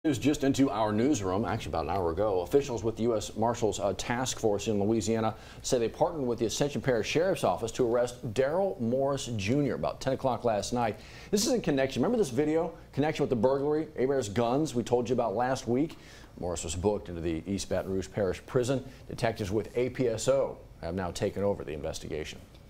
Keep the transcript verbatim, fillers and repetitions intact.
News just into our newsroom, actually about an hour ago. Officials with the U S Marshals uh, task force in Louisiana say they partnered with the Ascension Parish Sheriff's Office to arrest Darrel Morris Junior about ten o'clock last night. This is in connection. Remember this video? Connection with the burglary, Abear's guns we told you about last week? Morris was booked into the East Baton Rouge Parish prison. Detectives with A P S O have now taken over the investigation.